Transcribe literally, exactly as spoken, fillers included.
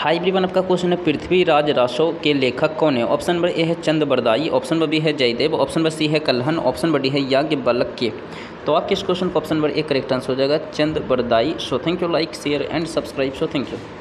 High everyone, आपका question है पृथ्वीराज रासो के लेखक कौन है। ऑप्शन नंबर ए है Chand Bardai, option number B है जयदेव, ऑप्शन नंबर सी है कल्हन, ऑप्शन नंबर डी है याज्ञवल्क्य। तो आपके इस क्वेश्चन का option number A correct answer हो जाएगा Chand Bardai. So thank you, like share and subscribe. So thank you.